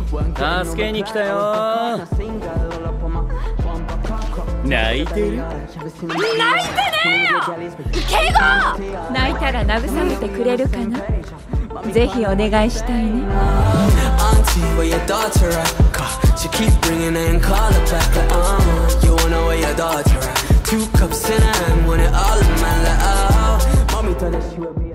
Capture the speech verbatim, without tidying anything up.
助けに来たよ。泣いてる？ 泣いてねえよケイゴ。泣いたら慰めてくれるかな。ぜひお願いしたいね。 She keep bringing it and call it back like, uh, you wanna know where your daughter at? Two cups in